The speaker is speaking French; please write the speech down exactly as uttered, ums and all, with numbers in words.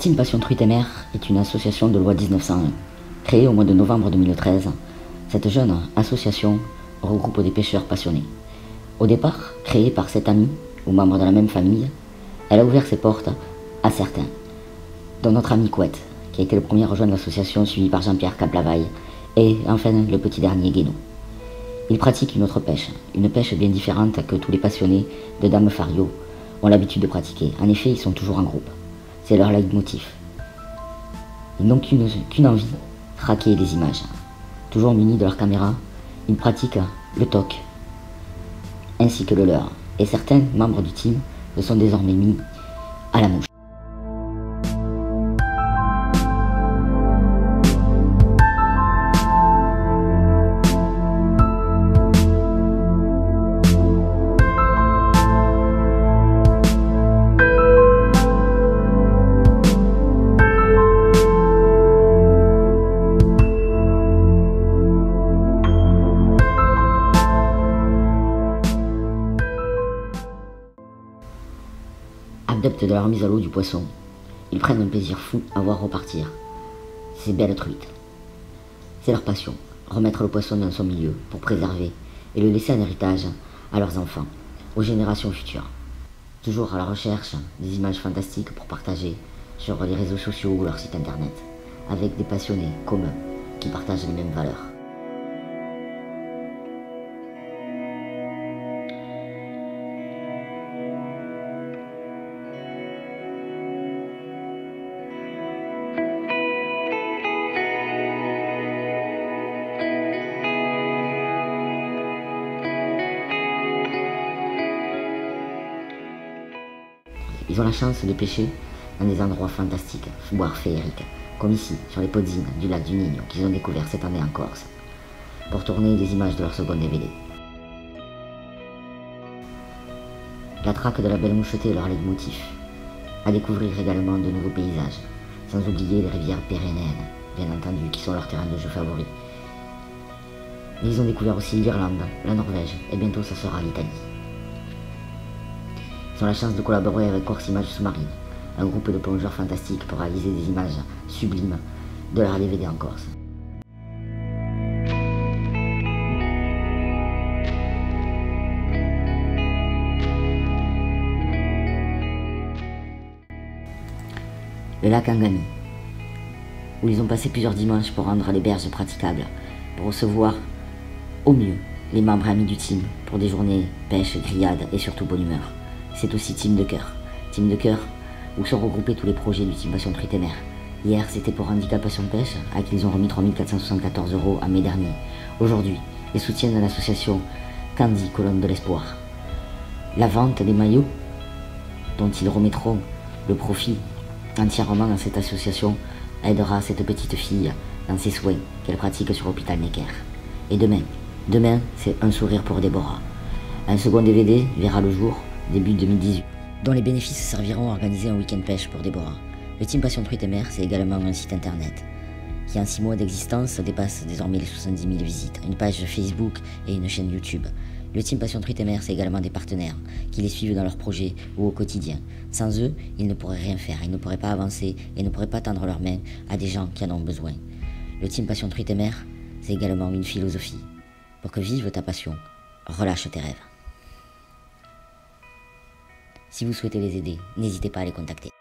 Team Passion Truite et Mer est une association de loi dix-neuf cent un. Créée au mois de novembre deux mille treize, cette jeune association regroupe des pêcheurs passionnés. Au départ, créée par sept amis ou membres de la même famille, elle a ouvert ses portes à certains, dont notre ami Couette, qui a été le premier à rejoindre l'association, suivi par Jean-Pierre Caplavaille, et enfin le petit dernier Guénaud. Ils pratiquent une autre pêche, une pêche bien différente que tous les passionnés de Dame Fario ont l'habitude de pratiquer. En effet, ils sont toujours en groupe. C'est leur leitmotiv. Ils n'ont qu'une qu'une envie, traquer des images. Toujours munis de leur caméra, ils pratiquent le toc, ainsi que le leurre. Et certains membres du team se sont désormais mis à la mouche. Adeptes de la remise à l'eau du poisson, ils prennent un plaisir fou à voir repartir ces belles truites. C'est leur passion, remettre le poisson dans son milieu pour préserver et le laisser en héritage à leurs enfants, aux générations futures. Toujours à la recherche des images fantastiques pour partager sur les réseaux sociaux ou leur site internet, avec des passionnés comme eux qui partagent les mêmes valeurs. Ils ont la chance de pêcher dans des endroits fantastiques, voire féeriques, comme ici, sur les podzines du lac du Nigno, qu'ils ont découvert cette année en Corse, pour tourner des images de leur second D V D. La traque de la belle mouchetée est leur leitmotiv, à découvrir également de nouveaux paysages, sans oublier les rivières pyrénéennes, bien entendu, qui sont leur terrain de jeu favori. Mais ils ont découvert aussi l'Irlande, la Norvège, et bientôt ça sera l'Italie. Ils ont la chance de collaborer avec Corse Images Sous-Marines, un groupe de plongeurs fantastiques pour réaliser des images sublimes de leur D V D en Corse. Le lac Angani, où ils ont passé plusieurs dimanches pour rendre les berges praticables, pour recevoir au mieux les membres amis du team pour des journées pêche, grillade et surtout bonne humeur. C'est aussi Team de Cœur. Team de Cœur, où sont regroupés tous les projets du Team Passion Truite et Mer. Hier, c'était pour Handicap Passion Pêche, à qui ils ont remis trois mille quatre cent soixante-quatorze euros en mai dernier. Aujourd'hui, les soutiens de l'association Candy Colonne de l'Espoir. La vente des maillots, dont ils remettront le profit entièrement dans cette association, aidera cette petite fille dans ses soins qu'elle pratique sur l'hôpital Necker. Et demain, demain, c'est un sourire pour Déborah. Un second D V D verra le jour début deux mille dix-huit, dont les bénéfices serviront à organiser un week-end pêche pour Déborah. Le Team Passion Truite et Mer, c'est également un site internet qui, en six mois d'existence, dépasse désormais les soixante-dix mille visites, une page Facebook et une chaîne YouTube. Le Team Passion Truite et Mer, c'est également des partenaires qui les suivent dans leurs projets ou au quotidien. Sans eux, ils ne pourraient rien faire, ils ne pourraient pas avancer et ne pourraient pas tendre leurs mains à des gens qui en ont besoin. Le Team Passion Truite et Mer, c'est également une philosophie. Pour que vive ta passion, relâche tes rêves. Si vous souhaitez les aider, n'hésitez pas à les contacter.